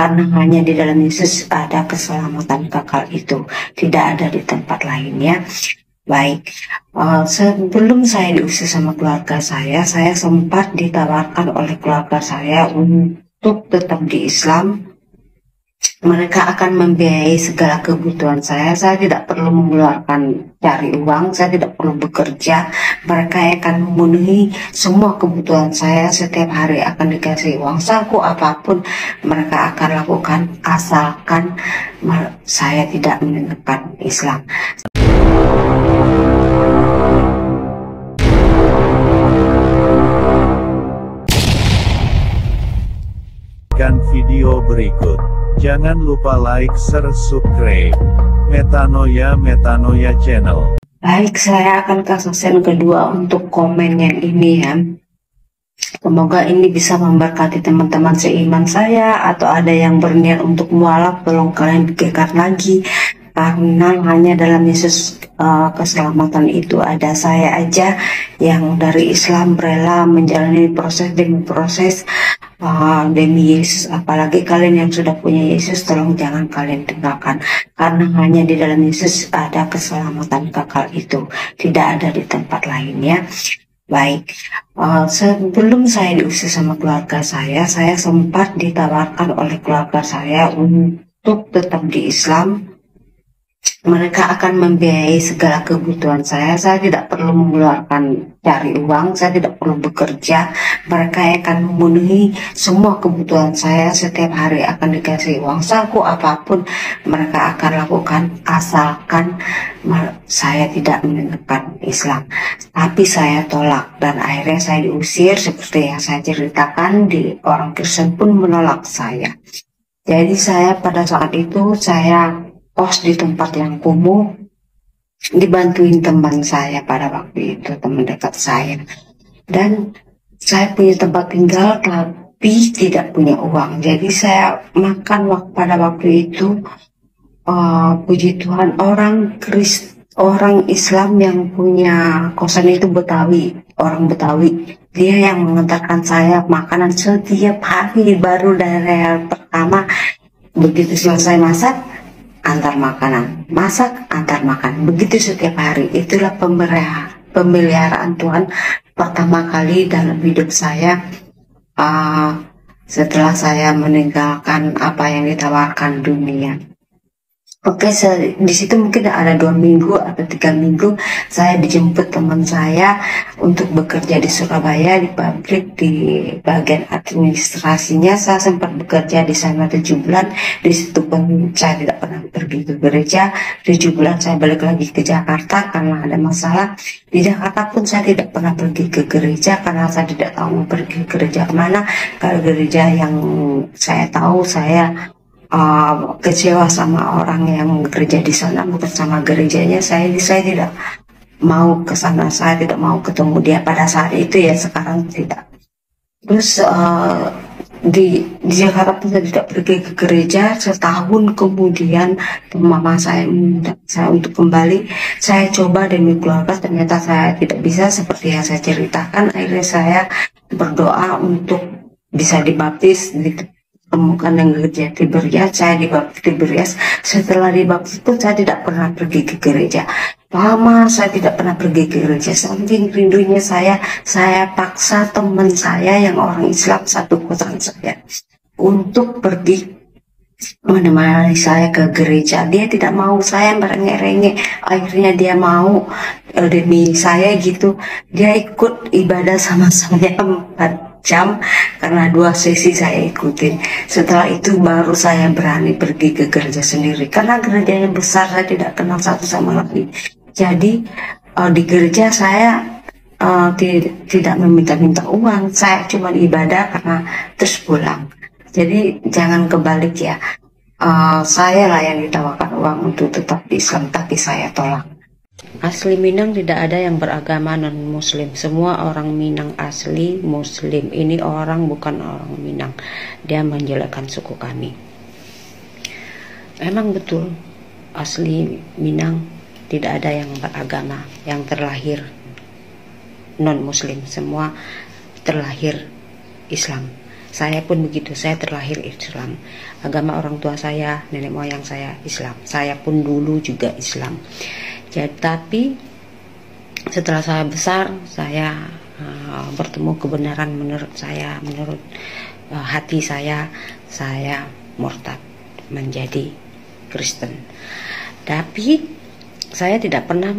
karena hanya di dalam Yesus ada keselamatan kekal, itu tidak ada di tempat lainnya. Baik, sebelum saya diusir sama keluarga saya sempat ditawarkan oleh keluarga saya untuk tetap di Islam. Mereka akan membiayai segala kebutuhan saya tidak perlu mengeluarkan cari uang, saya tidak perlu bekerja. Mereka akan memenuhi semua kebutuhan saya, setiap hari akan dikasih uang saku apapun mereka akan lakukan, asalkan saya tidak meninggalkan Islam. Video berikut. Jangan lupa like, share, subscribe. Metanoia Channel. Baik, saya akan ke section kedua untuk komen yang ini ya. Semoga ini bisa memberkati teman-teman seiman saya, atau ada yang berniat untuk mualaf, tolong kalian pikirkan lagi. Karena hanya dalam Yesus keselamatan itu ada. Saya aja yang dari Islam rela menjalani proses demi proses demi Yesus. Apalagi kalian yang sudah punya Yesus, tolong jangan kalian tinggalkan. Karena hanya di dalam Yesus ada keselamatan kekal, itu tidak ada di tempat lainnya. Baik, sebelum saya diusir sama keluarga saya sempat ditawarkan oleh keluarga saya untuk tetap di Islam. Mereka akan membiayai segala kebutuhan saya tidak perlu mengeluarkan cari uang, saya tidak perlu bekerja. Mereka akan memenuhi semua kebutuhan saya, setiap hari akan dikasih uang saku apapun mereka akan lakukan, asalkan saya tidak meninggalkan Islam. Tapi saya tolak dan akhirnya saya diusir. Seperti yang saya ceritakan, di orang Kristen pun menolak saya. Jadi saya pada saat itu saya kos di tempat yang kumuh, dibantuin teman saya pada waktu itu, teman dekat saya. Dan saya punya tempat tinggal tapi tidak punya uang. Jadi saya makan pada waktu itu, puji Tuhan, orang Islam yang punya kosan itu Betawi, orang Betawi. Dia yang mengantarkan saya makanan setiap hari, baru dari hari pertama. Begitu selesai masak, antar makanan, masak, antar makan, begitu setiap hari. Itulah pemeliharaan Tuhan pertama kali dalam hidup saya, setelah saya meninggalkan apa yang ditawarkan dunia. Oke, di situ mungkin ada 2 minggu atau 3 minggu saya dijemput teman saya untuk bekerja di Surabaya, di pabrik, di bagian administrasinya. Saya sempat bekerja di sana 7 bulan. Di situ pun saya tidak pernah pergi ke gereja. 7 bulan saya balik lagi ke Jakarta karena ada masalah. Di Jakarta pun saya tidak pernah pergi ke gereja karena saya tidak tahu mau pergi ke gereja kemana. Kalau gereja yang saya tahu, saya kecewa sama orang yang bekerja di sana, bukan sama gerejanya. Saya tidak mau ke sana, saya tidak mau ketemu dia pada saat itu ya, sekarang tidak. Terus di Jakarta pun saya tidak pergi ke gereja. Setahun kemudian mama saya minta saya untuk kembali. Saya coba demi keluarga, ternyata saya tidak bisa seperti yang saya ceritakan. Akhirnya saya berdoa untuk bisa dibaptis, temukan yang gereja Tiberias. Saya dibaptis Tiberias. Setelah dibaptis pun saya tidak pernah pergi ke gereja. Lama saya tidak pernah pergi ke gereja. Saking rindunya saya paksa teman saya yang orang Islam satu kosan saya untuk pergi menemani saya ke gereja. Dia tidak mau, saya merengek-rengek. Akhirnya dia mau demi saya gitu. Dia ikut ibadah sama saya 4 jam karena 2 sesi saya ikutin. Setelah itu baru saya berani pergi ke gereja sendiri karena gerejanya besar, saya tidak kenal satu sama lain. Jadi di gereja saya tidak meminta-minta uang, saya cuma ibadah karena terus pulang. Jadi jangan kebalik ya, saya lah yang ditawarkan uang untuk tetap di Islam, tapi saya tolak. Asli Minang tidak ada yang beragama non-muslim. Semua orang Minang asli muslim. Ini orang bukan orang Minang. Dia menjelekkan suku kami. Emang betul, asli Minang tidak ada yang beragama, yang terlahir non-muslim. Semua terlahir Islam. Saya pun begitu, saya terlahir Islam. Agama orang tua saya, nenek moyang saya Islam. Saya pun dulu juga Islam. Jadi, tapi setelah saya besar, saya bertemu kebenaran menurut saya, menurut hati saya murtad menjadi Kristen. Tapi saya tidak pernah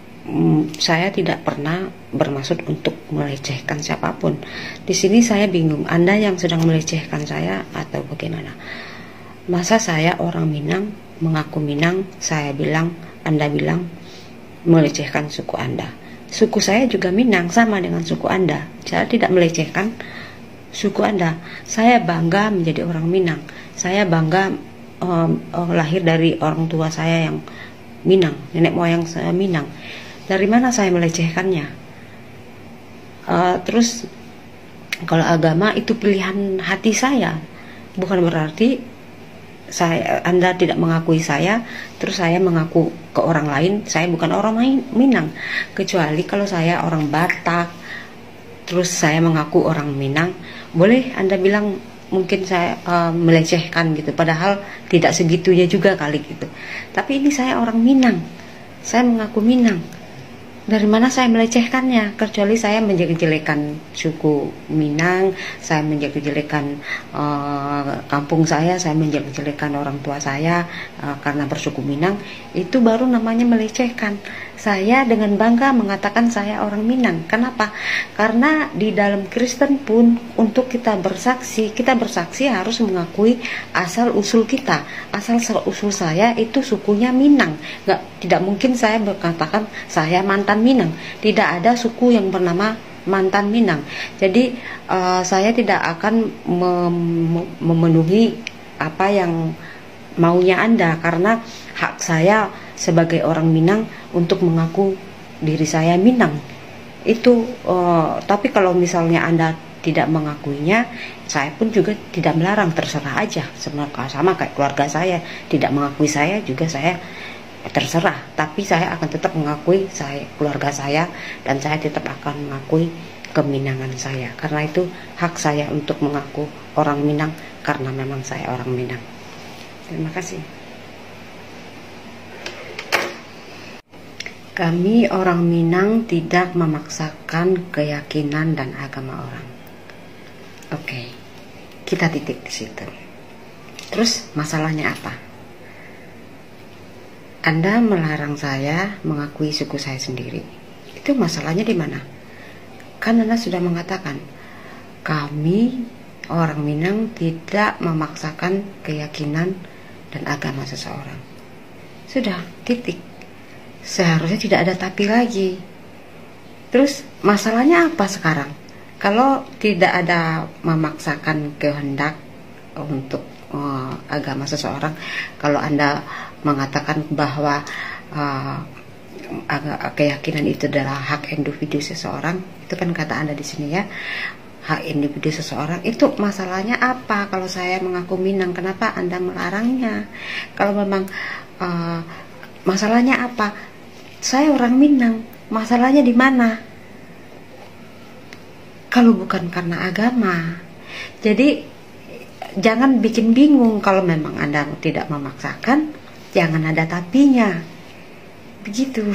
bermaksud untuk melecehkan siapapun. Di sini saya bingung, Anda yang sedang melecehkan saya atau bagaimana? Masa saya orang Minang, mengaku Minang, Anda bilang melecehkan suku Anda. Suku saya juga Minang, sama dengan suku Anda. Saya tidak melecehkan suku Anda. Saya bangga menjadi orang Minang. Saya bangga lahir dari orang tua saya yang Minang, nenek moyang saya Minang. Dari mana saya melecehkannya? Terus kalau agama itu pilihan hati saya, bukan berarti Anda tidak mengakui saya, terus saya mengaku ke orang lain, saya bukan orang Minang. Kecuali kalau saya orang Batak, terus saya mengaku orang Minang, boleh Anda bilang mungkin saya melecehkan gitu, padahal tidak segitunya juga kali gitu. Tapi ini saya orang Minang, saya mengaku Minang. Dari mana saya melecehkannya? Kecuali saya menjelek-jelekan suku Minang, saya menjelek-jelekan kampung saya menjelek-jelekan orang tua saya karena bersuku Minang, itu baru namanya melecehkan. Saya dengan bangga mengatakan saya orang Minang. Kenapa? Karena di dalam Kristen pun untuk kita bersaksi harus mengakui asal usul kita. Asal usul saya itu sukunya Minang. Tidak mungkin saya berkatakan saya mantan Minang. Tidak ada suku yang bernama mantan Minang. Jadi saya tidak akan memenuhi apa yang maunya Anda, karena hak saya sebagai orang Minang untuk mengaku diri saya Minang itu. Tapi kalau misalnya Anda tidak mengakuinya, saya pun juga tidak melarang, terserah aja. Sama kayak keluarga saya tidak mengakui saya juga, saya terserah. Tapi saya akan tetap mengakui keluarga saya, dan saya tetap akan mengakui keminangan saya, karena itu hak saya untuk mengaku orang Minang, karena memang saya orang Minang. Terima kasih. Kami orang Minang tidak memaksakan keyakinan dan agama orang. Oke, kita titik di situ. Terus masalahnya apa? Anda melarang saya mengakui suku saya sendiri. Itu masalahnya di mana? Kan Anda sudah mengatakan, kami orang Minang tidak memaksakan keyakinan dan agama seseorang. Sudah, titik. Seharusnya tidak ada tapi lagi. Terus masalahnya apa sekarang? Kalau tidak ada memaksakan kehendak untuk agama seseorang, kalau Anda mengatakan bahwa keyakinan itu adalah hak individu seseorang, itu kan kata Anda di sini ya, hak individu seseorang, itu masalahnya apa? Kalau saya mengaku Minang, kenapa Anda melarangnya? Kalau memang masalahnya apa? Saya orang Minang, masalahnya di mana? Kalau bukan karena agama. Jadi jangan bikin bingung. Kalau memang Anda tidak memaksakan, jangan ada tapinya. Begitu.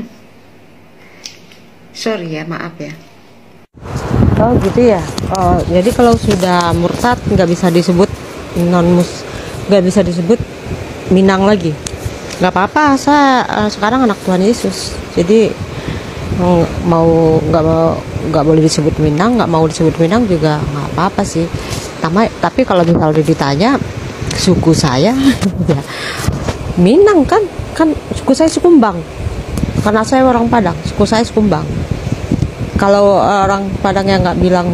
Sorry ya, maaf ya. Oh gitu ya. Jadi kalau sudah murtad nggak bisa disebut nggak bisa disebut Minang lagi. Nggak apa-apa, saya sekarang anak Tuhan Yesus. Jadi nggak boleh disebut Minang, nggak mau disebut Minang juga nggak apa-apa sih. Tapi kalau misalnya ditanya suku saya, ya Minang kan suku saya Sukumbang. Karena saya orang Padang, suku saya Sukumbang. Kalau orang Padang yang nggak bilang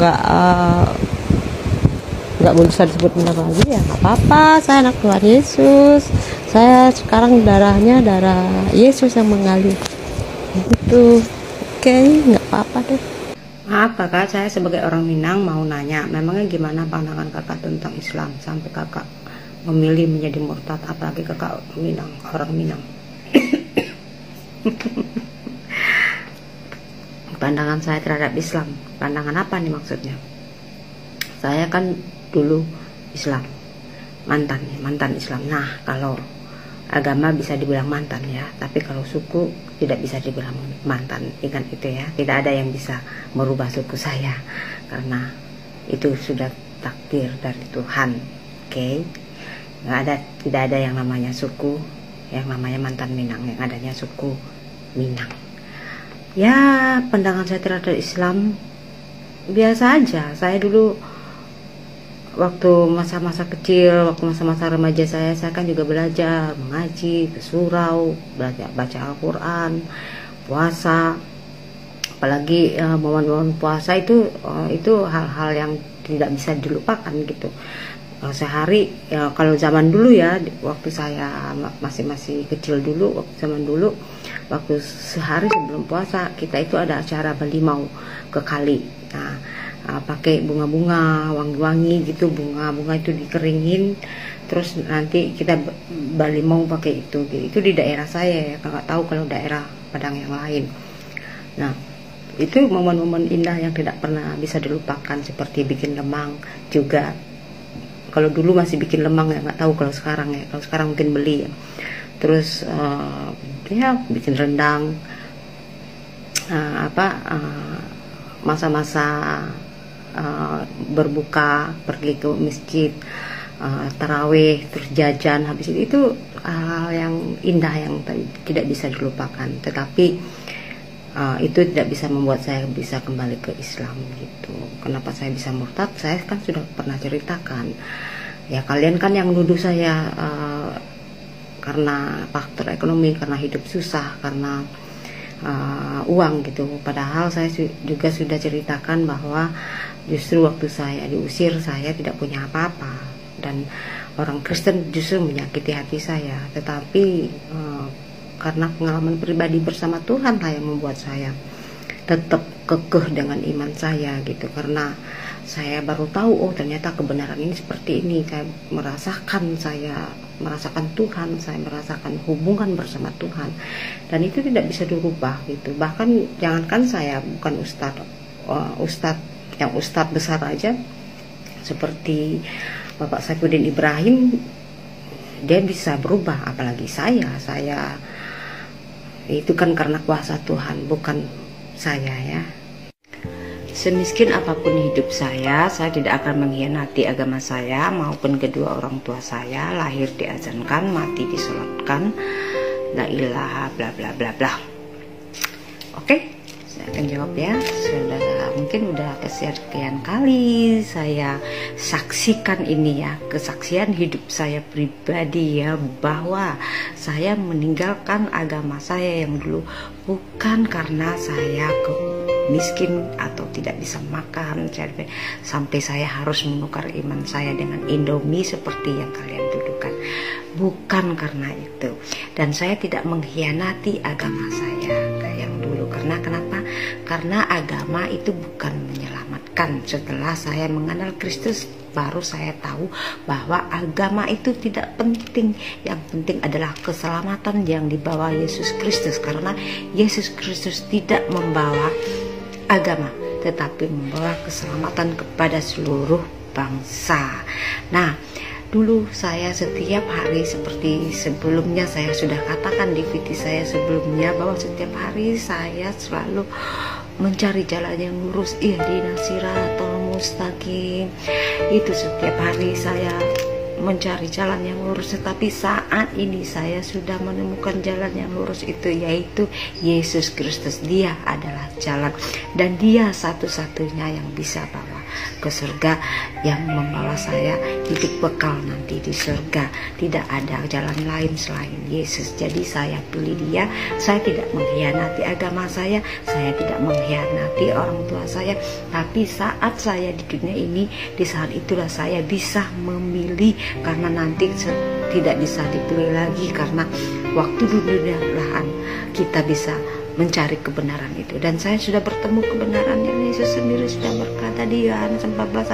nggak boleh disebut Minang lagi, ya nggak apa-apa. Saya anak Tuhan Yesus. Saya sekarang darahnya darah Yesus yang mengalir. Gitu. Oke, nggak apa-apa deh. Maaf kakak, saya sebagai orang Minang mau nanya, memangnya gimana pandangan kakak tentang Islam sampai kakak memilih menjadi murtad, apalagi kakak Minang, orang Minang. Pandangan saya terhadap Islam, pandangan apa nih maksudnya? Saya kan dulu Islam, mantan Islam. Nah, kalau agama bisa dibilang mantan ya, tapi kalau suku tidak bisa dibilang mantan. Ingat itu ya, tidak ada yang bisa merubah suku saya karena itu sudah takdir dari Tuhan. Oke, tidak ada yang namanya suku, yang namanya mantan Minang, yang adanya suku Minang. Ya, pandangan saya terhadap Islam biasa aja. Saya dulu waktu masa-masa kecil, waktu masa-masa remaja saya kan juga belajar mengaji, ke surau, belajar baca Al-Quran, puasa. Apalagi momen-momen puasa itu hal-hal yang tidak bisa dilupakan gitu. Sehari ya, kalau zaman dulu ya, waktu saya masih kecil dulu, waktu sehari sebelum puasa kita itu ada acara balimau ke kali. Nah, pakai bunga-bunga wangi-wangi gitu, bunga itu dikeringin, terus nanti kita balimau pakai itu di daerah saya ya, nggak tahu kalau daerah Padang yang lain. Nah, itu momen-momen indah yang tidak pernah bisa dilupakan, seperti bikin lemang juga. Kalau dulu masih bikin lemang ya, nggak tahu kalau sekarang ya, kalau sekarang mungkin beli ya. Terus ya bikin rendang, masa-masa berbuka, pergi ke masjid, tarawih, terus jajan, habis itu hal yang indah yang tidak bisa dilupakan. Tetapi itu tidak bisa membuat saya bisa kembali ke Islam gitu. Kenapa saya bisa murtad? Saya kan sudah pernah ceritakan ya, kalian kan yang nuduh saya karena faktor ekonomi, karena hidup susah, karena uang gitu. Padahal saya juga sudah ceritakan bahwa justru waktu saya diusir, saya tidak punya apa-apa, dan orang Kristen justru menyakiti hati saya. Tetapi karena pengalaman pribadi bersama Tuhan lah yang membuat saya tetap kekeh dengan iman saya gitu. Karena saya baru tahu, oh ternyata kebenaran ini seperti ini. Saya merasakan Tuhan, saya merasakan hubungan bersama Tuhan, dan itu tidak bisa dirubah gitu. Bahkan jangankan saya bukan ustadz besar aja seperti Bapak Saifuddin Ibrahim, dia bisa berubah, apalagi saya itu kan karena kuasa Tuhan, bukan saya ya. Semiskin apapun hidup saya tidak akan mengkhianati agama saya maupun kedua orang tua saya. Lahir diazankan, mati disolatkan, la ilaha bla bla bla bla. Oke, saya akan jawab ya. Mungkin udah kesekian kali saya saksikan ini ya, kesaksian hidup saya pribadi ya, bahwa saya meninggalkan agama saya yang dulu bukan karena saya miskin atau tidak bisa makan sampai saya harus menukar iman saya dengan Indomie seperti yang kalian tuduhkan. Bukan karena itu, dan saya tidak mengkhianati agama saya kayak yang dulu. Karena kenapa? Karena agama itu bukan menyelamatkan. Setelah saya mengenal Kristus, baru saya tahu bahwa agama itu tidak penting. Yang penting adalah keselamatan yang dibawa Yesus Kristus, karena Yesus Kristus tidak membawa agama, tetapi membawa keselamatan kepada seluruh bangsa. Nah, dulu saya setiap hari, seperti sebelumnya saya sudah katakan di video saya sebelumnya, bahwa setiap hari saya selalu mencari jalan yang lurus, ihdinas siratal mustaqim. Itu setiap hari saya mencari jalan yang lurus. Tetapi saat ini saya sudah menemukan jalan yang lurus itu, yaitu Yesus Kristus. Dia adalah jalan, dan dia satu-satunya yang bisa bawa ke surga, yang membawa saya hidup bekal nanti di surga. Tidak ada jalan lain selain Yesus. Jadi saya pilih dia. Saya tidak mengkhianati agama saya tidak mengkhianati orang tua saya. Tapi saat saya di dunia ini, di saat itulah saya bisa memilih, karena nanti tidak bisa dipilih lagi, karena waktu dunia belahan kita bisa mencari kebenaran itu. Dan saya sudah bertemu kebenaran yang Yesus sendiri sudah berkata di Yohanes 14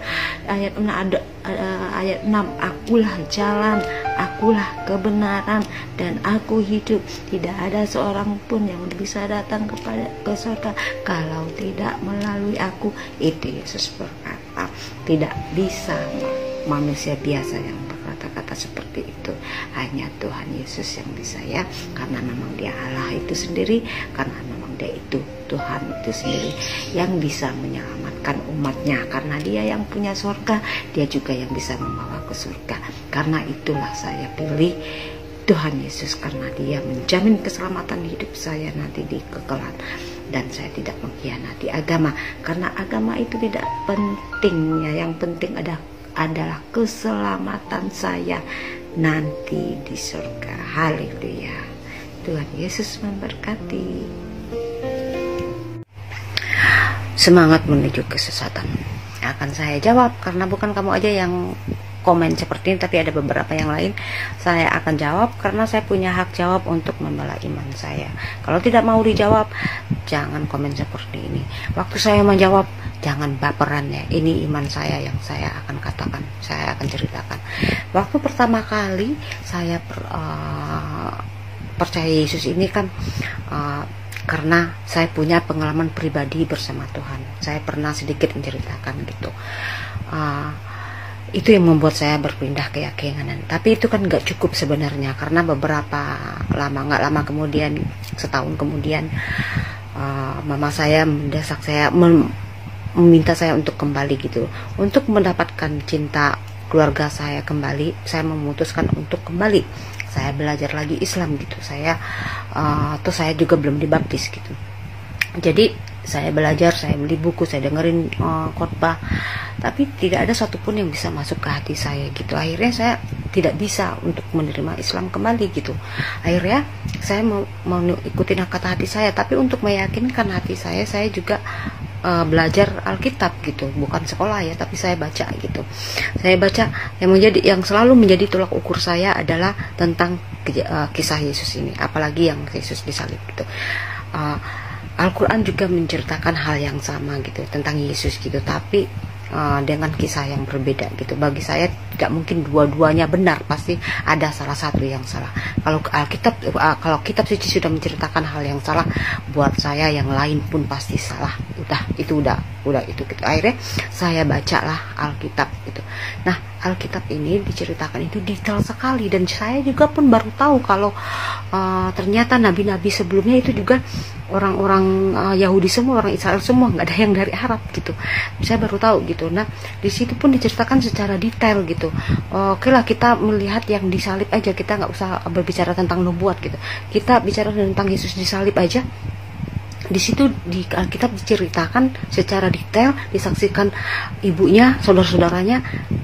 ayat 6, akulah jalan, akulah kebenaran, dan aku hidup. Tidak ada seorang pun yang bisa datang ke surga kalau tidak melalui aku. Itu Yesus berkata. Tidak bisa manusia biasa yang berkata-kata seperti itu. Hanya Tuhan Yesus yang bisa ya, karena memang dia Allah itu sendiri, karena memang dia itu Tuhan itu sendiri yang bisa menyelamatkan umatnya, karena dia yang punya surga, dia juga yang bisa membawa ke surga. Karena itulah saya pilih Tuhan Yesus, karena dia menjamin keselamatan hidup saya nanti di kekekalan. Dan saya tidak mengkhianati agama, karena agama itu tidak penting ya. Yang penting adalah keselamatan saya nanti di surga. Haleluya. Tuhan Yesus memberkati. Semangat menuju kesesatan. Akan saya jawab, karena bukan kamu aja yang komen seperti ini, tapi ada beberapa yang lain. Saya akan jawab karena saya punya hak jawab untuk membela iman saya. Kalau tidak mau dijawab, jangan komen seperti ini. Waktu saya menjawab, jangan baperan ya. Ini iman saya yang saya akan katakan, saya akan ceritakan. Waktu pertama kali saya percaya Yesus ini kan karena saya punya pengalaman pribadi bersama Tuhan. Saya pernah sedikit menceritakan gitu. Itu yang membuat saya berpindah keyakinan. Tapi itu kan nggak cukup sebenarnya, karena beberapa nggak lama kemudian, setahun kemudian, mama saya mendesak saya, meminta saya untuk kembali gitu, untuk mendapatkan cinta keluarga saya kembali. Saya memutuskan untuk kembali. Saya belajar lagi Islam gitu. Saya juga belum dibaptis gitu. Jadi saya belajar, saya beli buku, saya dengerin khotbah, tapi tidak ada satupun yang bisa masuk ke hati saya gitu. Akhirnya saya tidak bisa untuk menerima Islam kembali gitu. Akhirnya saya mau ikutin kata hati saya, tapi untuk meyakinkan hati saya juga belajar Alkitab gitu, bukan sekolah ya, tapi saya baca gitu. Saya baca yang selalu menjadi tolak ukur saya adalah tentang kisah Yesus ini, apalagi yang Yesus disalib gitu. Al-Quran juga menceritakan hal yang sama gitu tentang Yesus gitu, tapi dengan kisah yang berbeda gitu. Bagi saya tidak mungkin dua-duanya benar, pasti ada salah satu yang salah. Kalau kitab suci sudah menceritakan hal yang salah, buat saya yang lain pun pasti salah. Udah itu gitu. Akhirnya saya bacalah Alkitab gitu. Nah, Alkitab ini diceritakan itu detail sekali, dan saya juga pun baru tahu kalau ternyata nabi-nabi sebelumnya itu juga orang-orang Yahudi semua, orang Israel semua, nggak ada yang dari Arab gitu. Saya baru tahu gitu. Nah, di situ pun diceritakan secara detail gitu. Oke lah, kita melihat yang disalib aja, kita nggak usah berbicara tentang nubuat gitu. Kita bicara tentang Yesus disalib aja. Di situ di Alkitab diceritakan secara detail, disaksikan ibunya, saudara-saudaranya,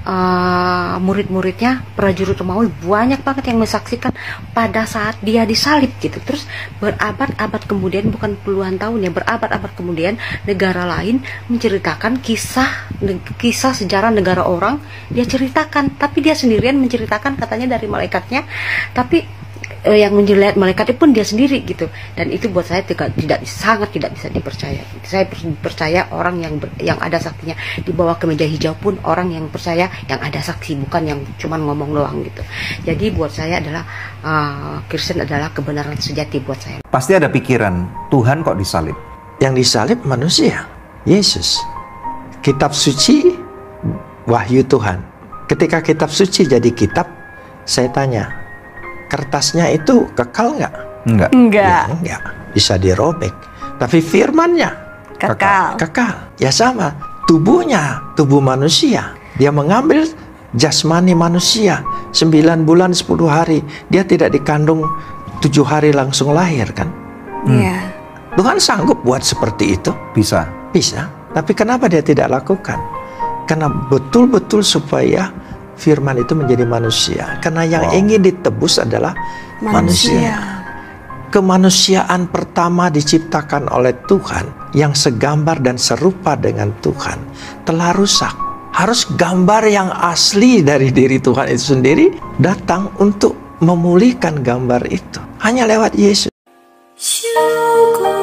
murid-muridnya, prajurit Romawi, banyak banget yang menyaksikan pada saat dia disalib gitu. Terus berabad-abad kemudian, bukan puluhan tahun ya, berabad-abad kemudian negara lain menceritakan kisah sejarah negara orang, dia ceritakan, tapi dia sendirian menceritakan, katanya dari malaikatnya, tapi yang menjelek malaikat pun dia sendiri gitu. Dan itu buat saya sangat tidak bisa dipercaya. Saya percaya orang yang ada saksinya di bawah kemeja hijau pun orang yang percaya yang ada saksi, bukan yang cuman ngomong doang gitu. Jadi buat saya adalah Kristen adalah kebenaran sejati buat saya. Pasti ada pikiran, Tuhan kok disalib? Yang disalib manusia, Yesus. Kitab suci, wahyu Tuhan. Ketika kitab suci jadi kitab, saya tanya, kertasnya itu kekal nggak? Enggak. Ya, enggak. Bisa dirobek. Tapi firmannya kekal. Ya sama. Tubuhnya, tubuh manusia. Dia mengambil jasmani manusia 9 bulan 10 hari. Dia tidak dikandung 7 hari langsung lahir kan? Iya. Tuhan sanggup buat seperti itu? Bisa. Bisa. Tapi kenapa dia tidak lakukan? Karena betul-betul supaya firman itu menjadi manusia. Karena yang ingin ditebus adalah manusia. Kemanusiaan pertama diciptakan oleh Tuhan, yang segambar dan serupa dengan Tuhan, telah rusak. Harus gambar yang asli dari diri Tuhan itu sendiri datang untuk memulihkan gambar itu. Hanya lewat Yesus. syukur